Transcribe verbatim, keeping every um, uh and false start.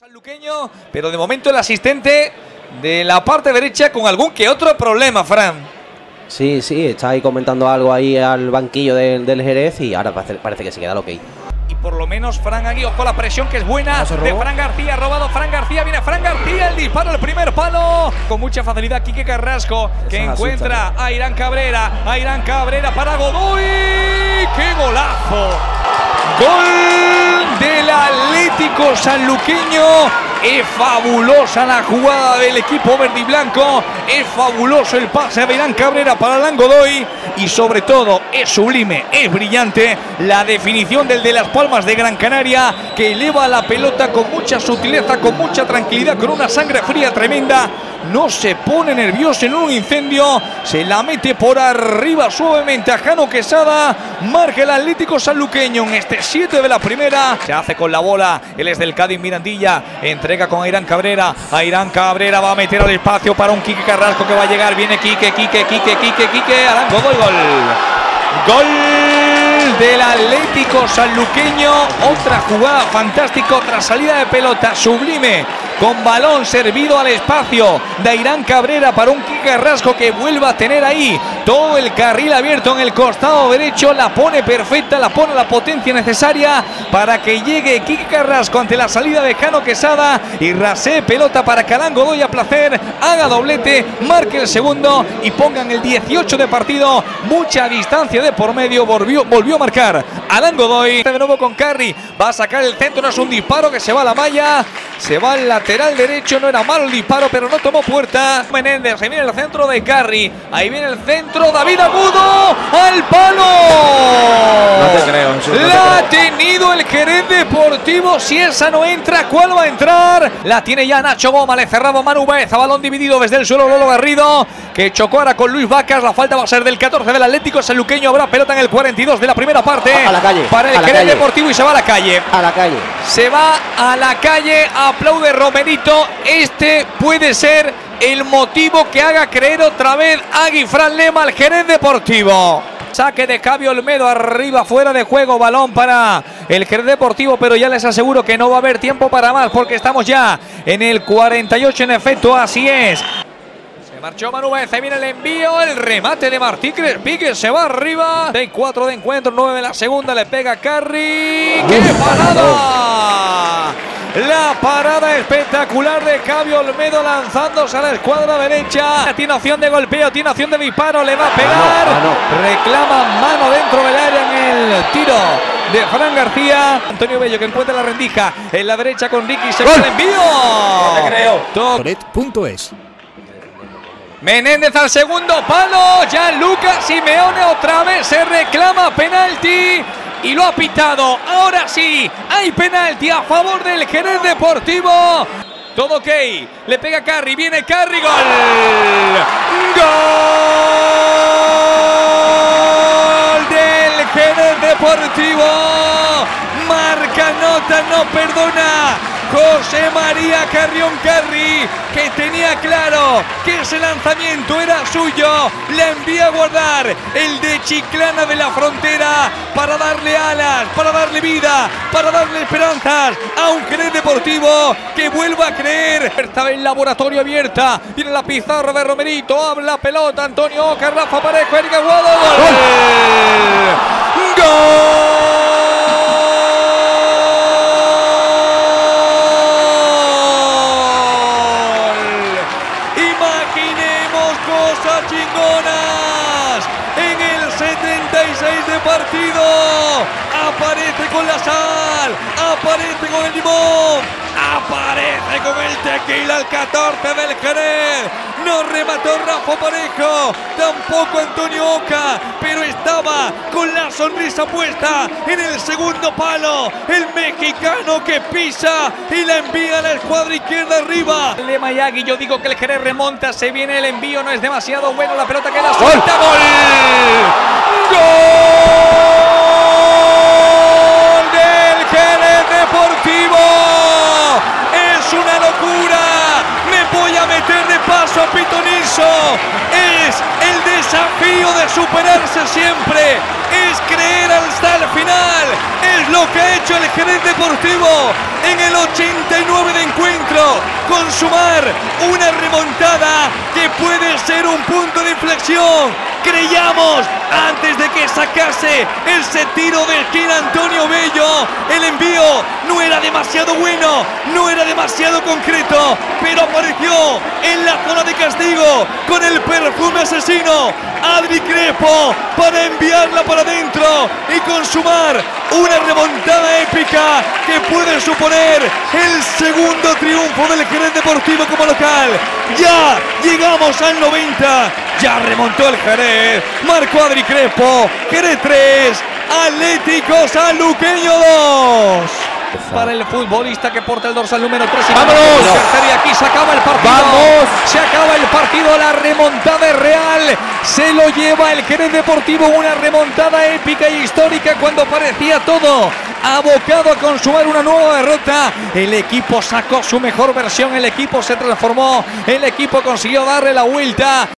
Sanluqueño, pero de momento el asistente de la parte derecha con algún que otro problema, Fran. Sí, sí, está ahí comentando algo ahí al banquillo de, del Jerez y ahora parece, parece que se queda lo que hay. Y por lo menos Fran aquí, ojo la presión que es buena de Fran García, robado Fran García, viene Fran García, el disparo, el primer palo. Con mucha facilidad Quique Carrasco, que Esa encuentra asusta, ¿no? a Irán Cabrera, a Irán Cabrera para Godoy. ¡Qué golazo! Gol del Atlético Sanluqueño. Es fabulosa la jugada del equipo verde y blanco. Es fabuloso el pase de Irán Cabrera para Alan Godoy. Y sobre todo es sublime, es brillante la definición del de Las Palmas de Gran Canaria, que eleva la pelota con mucha sutileza, con mucha tranquilidad, con una sangre fría tremenda. No se pone nervioso en un incendio, se la mete por arriba suavemente a Jano Quesada. Marca el Atlético Sanluqueño en este siete de la primera. Se hace con la bola, él es del Cádiz Mirandilla, entrega con Irán Cabrera. A Irán Cabrera va a meter al espacio para un Quique Carrasco que va a llegar. Viene Quique, Quique, Quique, Quique, Quique. Alan Godoy, gol. Gol del Atlético Sanluqueño. Otra jugada fantástica, otra salida de pelota sublime, con balón servido al espacio de Irán Cabrera para un Quique Carrasco que vuelve a tener ahí todo el carril abierto en el costado derecho. La pone perfecta, la pone la potencia necesaria para que llegue Quique Carrasco ante la salida de Jano Quesada y rasee pelota para que Alan Godoy a placer haga doblete, marque el segundo y pongan el dieciocho de partido. Mucha distancia de por medio, volvió, volvió a marcar Alan Godoy. De nuevo con Carri, va a sacar el centro, no es un disparo que se va a la malla, se va al lateral derecho. No era malo el disparo, pero no tomó puerta. Menéndez, ahí viene el centro de Carri, ahí viene el centro, David Agudo al palo. No te creo, no te la ha creo. tenido el Jerez Deportivo. Si esa no entra, ¿cuál va a entrar? La tiene ya Nacho Goma, le cerraba Manu Baeza, balón dividido desde el suelo Lolo Garrido, que chocó ahora con Luis Vacas. La falta va a ser del catorce del Atlético Sanluqueño. Habrá pelota en el cuarenta y dos de la primera parte. A la calle, para el a la Jerez calle. Deportivo y se va a la calle. A la calle. Se va a la calle, aplaude Romerito. Este puede ser el motivo que haga creer otra vez a Guifrán Lema al Jerez Deportivo. Saque de Cabio Olmedo, arriba, fuera de juego, balón para el Jerez Deportivo, pero ya les aseguro que no va a haber tiempo para más porque estamos ya en el cuarenta y ocho, en efecto, así es. Se marchó Manu Baeza, viene el envío, el remate de Martí Crespi, que se va arriba. seis cuatro de encuentro, nueve de la segunda, le pega Carri. ¡Qué parada! La parada espectacular de Cabio Olmedo lanzándose a la escuadra derecha. Tiene opción de golpeo, tiene opción de disparo, le va a pegar. Mano, mano. Reclama mano dentro del área en el tiro de Fran García. Antonio Bello que encuentra la rendija en la derecha con Ricky. Se va el envío. No te creo. Toret punto es. Menéndez al segundo palo. Gianluca Simeone otra vez se reclama penalti. Y lo ha pitado, ahora sí, hay penalti a favor del Jerez Deportivo. Todo ok, le pega Carri, viene Carri, gol. Gol del Jerez Deportivo. Marca, nota, no perdona. José María Carrión Carri, que tenía claro que ese lanzamiento era suyo, le envía a guardar el de Chiclana de la Frontera para darle alas, para darle vida, para darle esperanzas a un Jerez Deportivo que vuelva a creer. Está el laboratorio abierta, viene la pizarra de Romerito, habla pelota, Antonio Oca, Rafa Parejo, Eric Aguado, gol. ¡Gol! Cosas chingonas en el setenta y seis de partido. Aparece con la sal, aparece con el limón, aparece con el tequila al catorce del Jerez. No remató Rafa Parejo, tampoco Antonio Oca, pero estaba con la sonrisa puesta en el segundo palo. El mexicano que pisa y la envía a la escuadra izquierda arriba. Lema Yagui, yo digo que el Jerez remonta, se viene el envío, no es demasiado bueno, la pelota queda suelta. ¡Gol! ¡Gol! del Jerez Deportivo! ¡Es una locura! Me voy a meter de paso a Pitoniso. Es el desafío de superarse siempre. Es creer hasta el final. Es lo que ha hecho el Jerez Deportivo en el ochenta y nueve de encuentro, consumar una remontada que puede ser un punto de inflexión. Creíamos antes de que sacase ese tiro de esquina Antonio Bello, el envío no era demasiado bueno, no era demasiado concreto, pero apareció en la zona de castigo con el perfume asesino Adri Crespo para enviarla para adentro y consumar una remontada épica que puede suponer el segundo triunfo del Jerez Deportivo como local. Ya llegamos al noventa, ya remontó el Jerez, marcó Adri Crespo, Jerez tres, Atlético Sanluqueño dos. Para el futbolista que porta el dorsal número tres. ¡Vámonos! Y aquí se acaba el partido. ¡Vamos! Se acaba el partido. La remontada es real. Se lo lleva el Jerez Deportivo. Una remontada épica e histórica cuando parecía todo abocado a consumar una nueva derrota. El equipo sacó su mejor versión. El equipo se transformó. El equipo consiguió darle la vuelta.